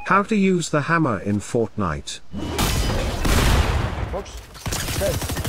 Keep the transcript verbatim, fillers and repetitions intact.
How to use the hammer in Fortnite. Box. Head.